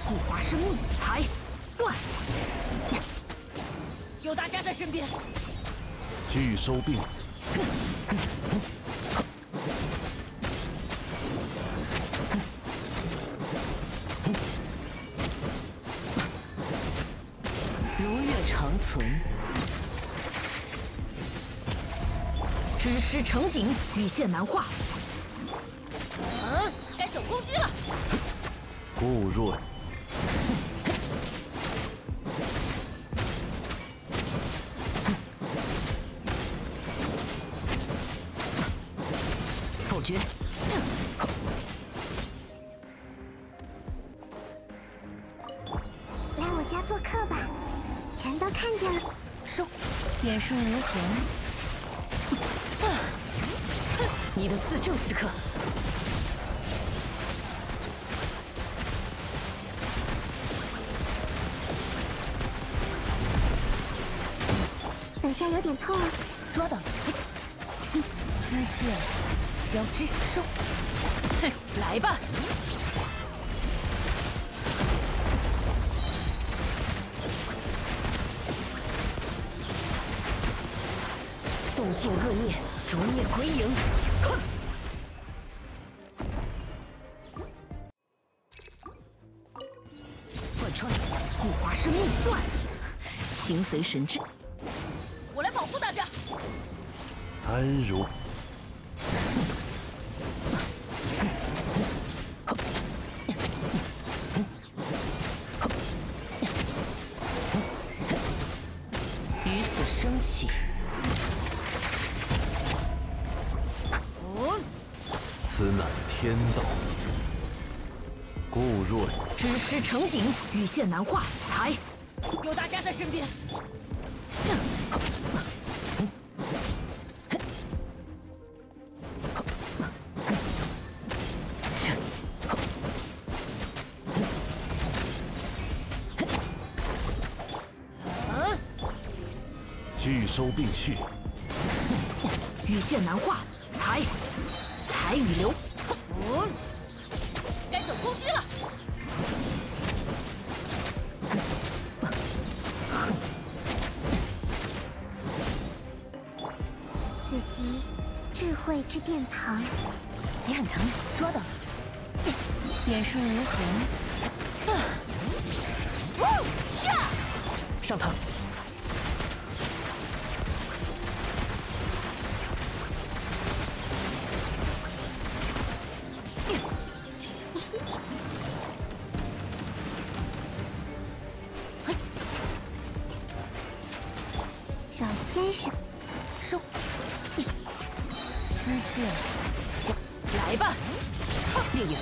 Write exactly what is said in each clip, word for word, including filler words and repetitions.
古华生命财断， 有大家在身边。 拒收并。 如月长存，知师成景，羽线难化。 嗯，该走攻击了。 固若。 否决。 来我家做客吧，全都看见了。 收，眼顺如虹。你的自证时刻。 等下有点痛啊， 抓到。丝线。 交织收，哼，来吧！洞见恶孽，逐孽归营。哼！贯穿，古华生命断，形随神智。 我来保护大家。 安如。 升起， 哦， 此乃天道。固若知师成景，羽线难化。才， 有大家在身边。 拒收并蓄， 羽线难化，财财与流。 哦，该走攻击了。 子集智慧之殿堂， 你很疼，捉到。眼顺如虹。 哇呀！ 上头。 手牵手， 收。丝线，来吧，烈影。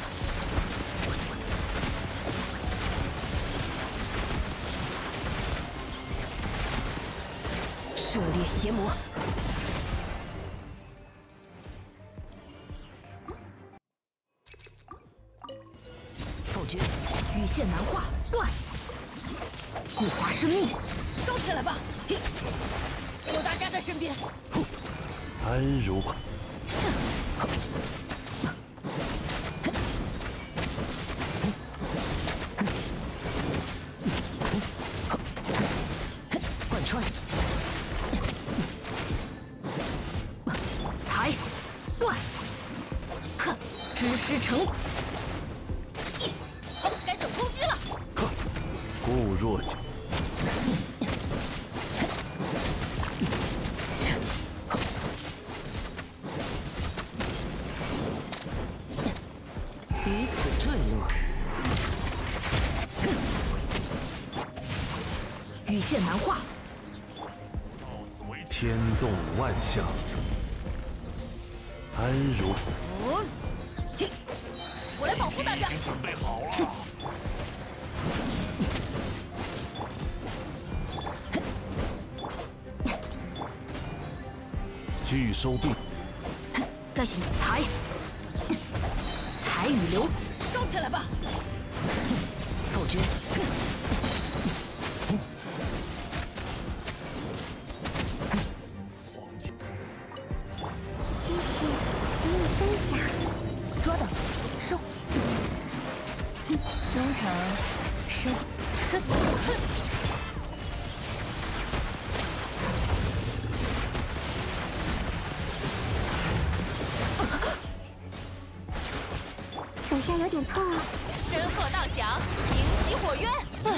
射猎邪魔。否决，羽线难化，断。古华生命。 收起来吧，有大家在身边。 安如。 贯穿。才断。呵，知师成。 该走攻击了。 固若。 于此坠落，羽线难化。 天动万象，安如。 哦，我来保护大家。 准备好了。拒收并。 该行财。 财与流， 收起来吧。 否决。 知识与你分享， 抓到，收。 农场生。 等下有点痛啊！ 身后道响，明极火渊。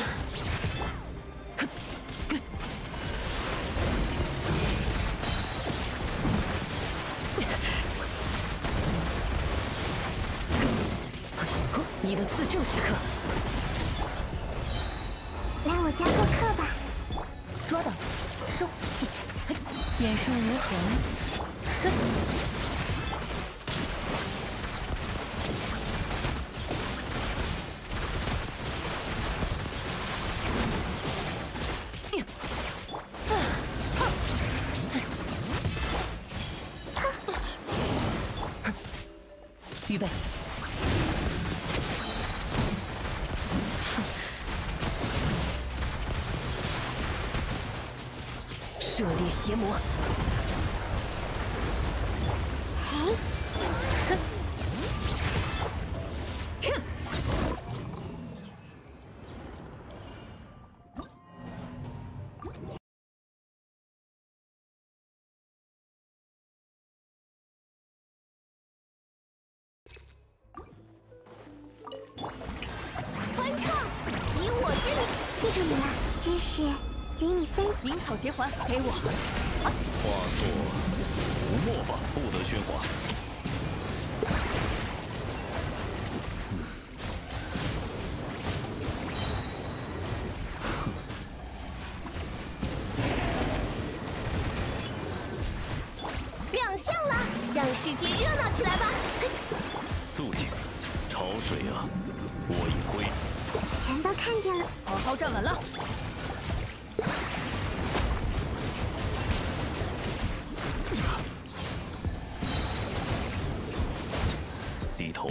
你的自证时刻， 来我家做客吧。 抓到，收。眼瞬无痕。预备。射猎邪魔。 欢唱，以我之名，记住你了，知识与你分。 鸣草结环，给我。 化作无墨吧，不得喧哗。 亮相了，让世界热闹起来吧！ 肃静，潮水啊，我已归。 人都看见了， 好好站稳了。 低头。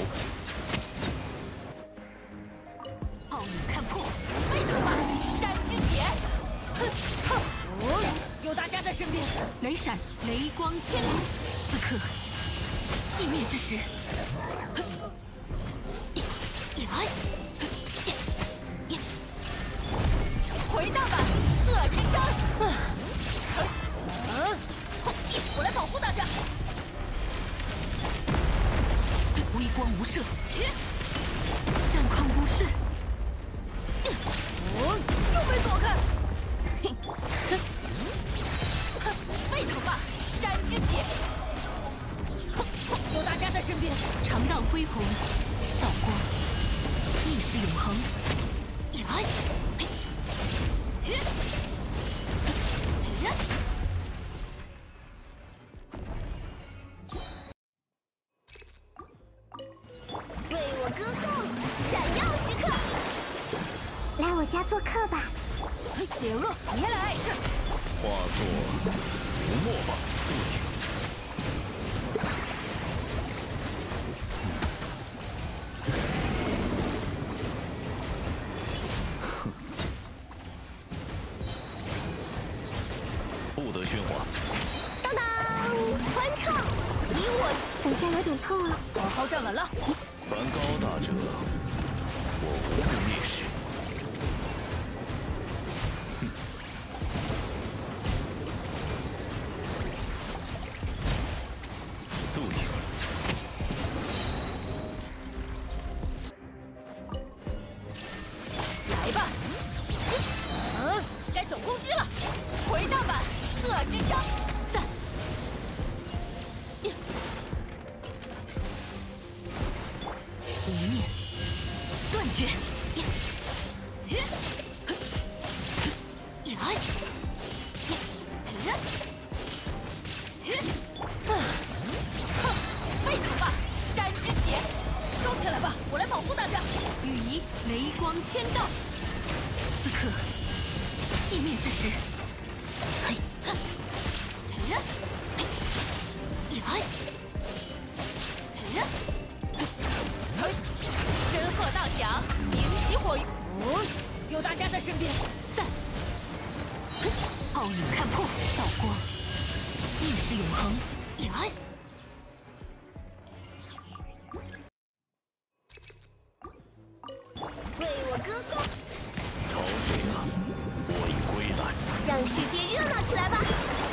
傲影看破，沸腾吧，山之血！哼哼， 哦，有大家在身边。 雷闪，雷光千里，此刻寂灭之时。回大吧，恶之伤！ 嗯，我来保护大家。 微光无射，战况不顺。 哦，又被躲开。 沸腾吧，山之血！ 有大家在身边。 长荡恢宏，道光，意识永恒。 为我歌颂，闪耀时刻。来我家做客吧。 解厄，别来碍事。 化作无墨吧，肃静。不得喧哗。 当当，欢唱，以我。等下有点痛啊！ 好好站稳了。 凡高大者，我无不蔑视。肃静。 来吧。 嗯，该总攻击了。 回大吧，恶之伤。散。无念，断绝。沸腾吧，山之血！ 收起来吧，我来保护大家。 羽仪，雷光千道。此刻寂灭之时。嘿，哼，嘿，嘿，嘿，身后道响，明极火云。 哦，有大家在身边。 散。傲影看破，道光，意识永恒。 为我歌颂。 让世界热闹起来吧！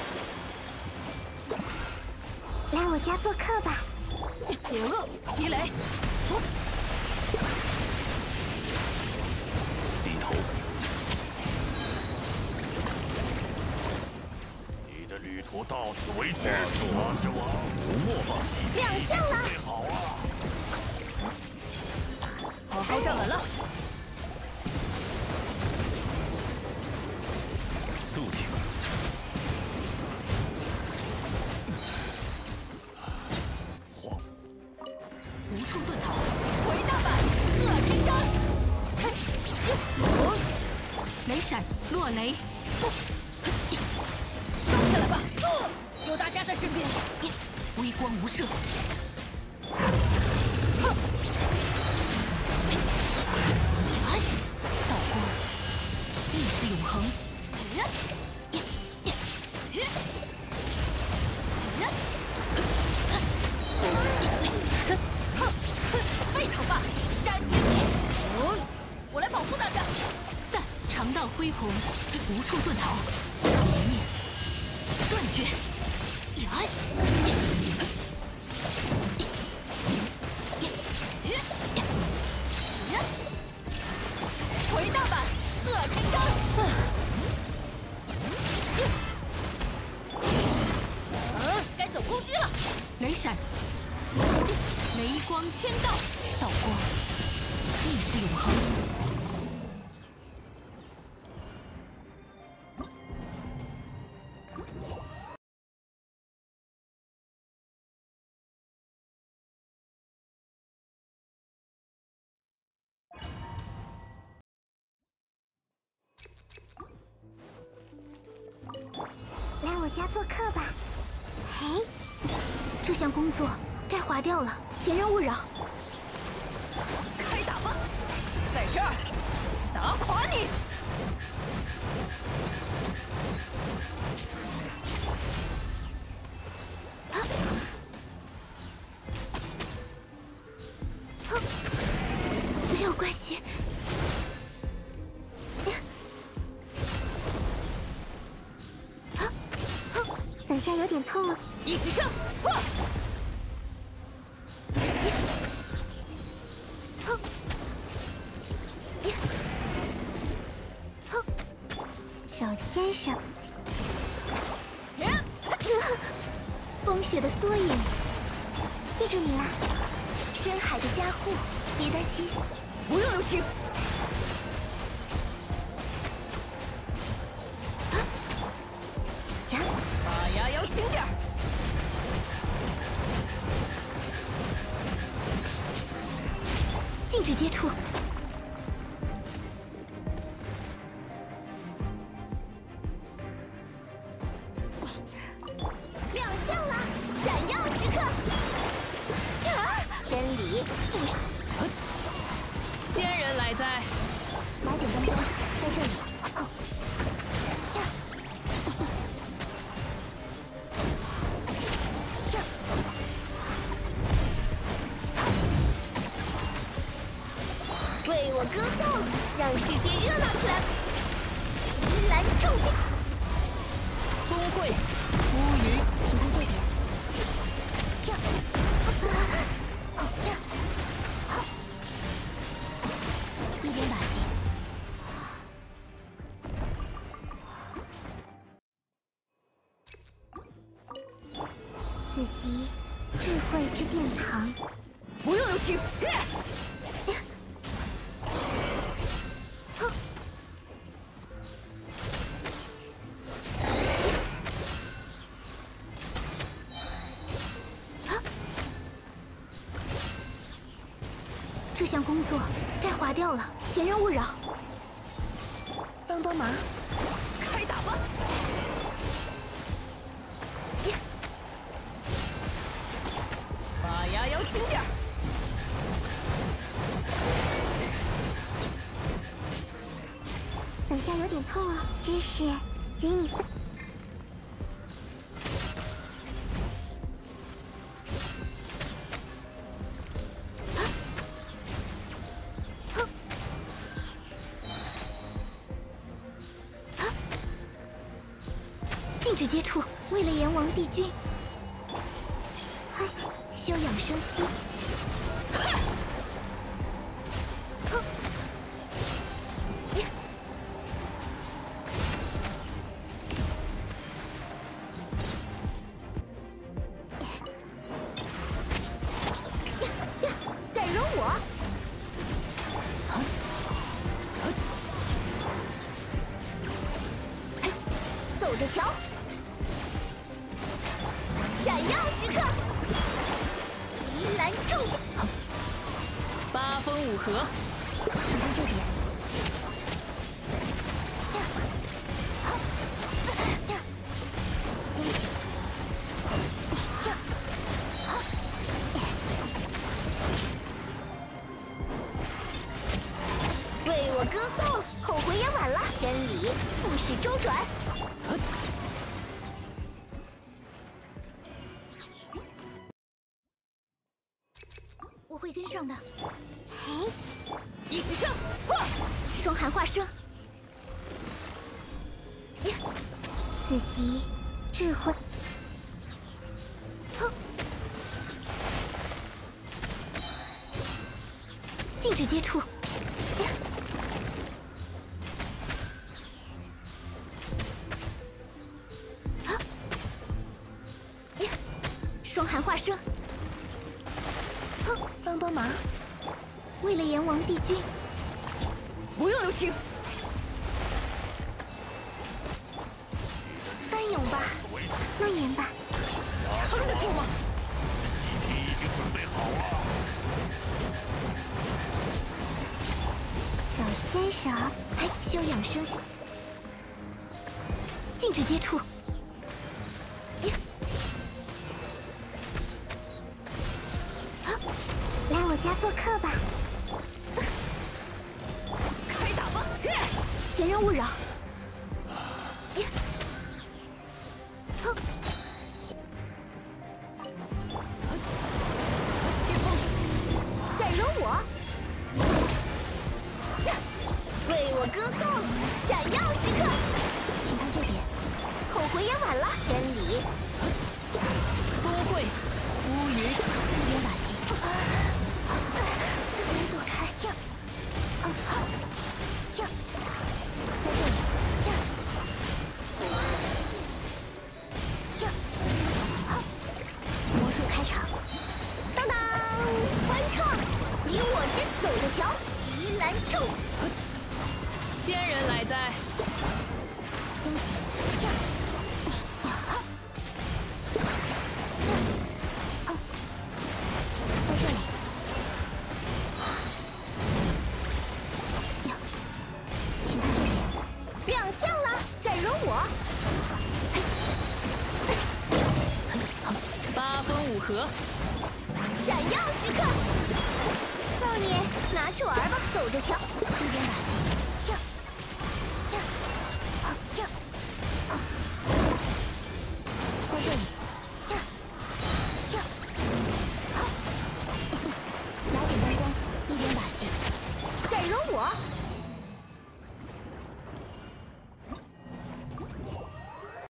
来我家做客吧。 解厄，地雷，伏。 低头。 你的旅途到此为止， 化作浮沫吧。 亮相了！ 最好啊！ 好好站稳了。 肃静。 无处遁逃。 回大阪，恶之伤。嘿，哦， 雷闪，落雷。 收下来吧。哦，有大家在身边。 微光无射。 哼。 道光，意识永恒。 沸腾吧，山之气！哦，我来保护大家。 赞，长道恢宏，无处遁逃。一念，断绝。 回大阪，恶之伤。嗯，该走攻击了。 雷闪，雷光千道，道光，意识永恒。 来我家做客吧。嘿，这项工作该划掉了，闲人勿扰。 开打吧，在这儿打垮你！ 啊！啊！没有关系。啊！啊！等下有点痛啊。 一起上！哇！ 手牵手，风雪的缩影，记住你啦，深海的加护，别担心。 不用留情。 啊！呀！ 把牙摇轻点儿。 禁止接触。亮相了，闪耀时刻！啊！真理复生。 仙人来哉！ 买点灯光，在这里。哦，这儿，这儿。为我歌颂，让世界热闹起来！云岚重击， 工会，乌云， 请看这边。这儿，好，这儿，好，一点把戏。此即智慧之殿堂。 不用留情。 这项工作该划掉了，闲人勿扰。帮帮忙！ 开打吧！把牙摇轻点儿。 等下有点痛啊，知识与你分。 止接触，为了炎王帝君。哎，休养生息。哼！呀！呀！敢容我？走着瞧！闪耀时刻，极蓝重击， 八风五合， 指定这边。这，好，这，惊喜，这，好，为我歌颂，后悔也晚了。真理，复式周转。我会跟上的。嘿， 一起上！ 双寒化生，呀，自己智慧，哼，禁止接触，呀，啊，呀，双寒化生。哼，帮帮忙！为了炎王帝君， 不用留情。 翻涌吧，蔓延吧， 撑得住吗？ 你已经准备好了。 手牵手，哎，休养生息，禁止接触。呀，好，来我家做客吧。 开打吧！ 闲人勿扰。呀，哼， 变风， 敢容我？呀，为我歌颂，闪耀时刻。请看这边，后悔也晚了。真理， 波会，乌云， 一边打戏。别躲开！呀，嗯，好，呀，在这里，这样，呀，好，魔术开场，当当，欢唱，你我之走着瞧，极蓝重， 仙人来哉！ 惊喜，呀，呀，好，这样，嗯，在这里。请看这边，亮相了，敢容我？ 八风五合， 闪耀时刻，少爷拿去玩吧，走着瞧，一边打戏。